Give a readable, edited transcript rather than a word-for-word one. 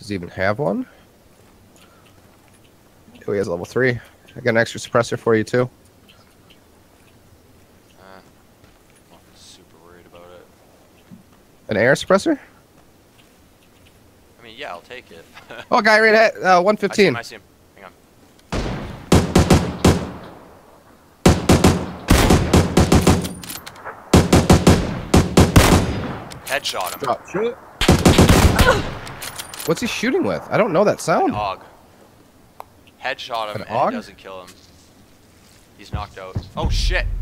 Does he even have one? Oh, he has level 3. I got an extra suppressor for you too. I'm not super worried about it. An air suppressor? I mean, yeah, I'll take it. Oh, guy right at 115. I see him. Hang on. Headshot him. Drop shot. What's he shooting with? I don't know that sound. An AUG. Headshot him An and AUG? it doesn't kill him. He's knocked out. Oh shit!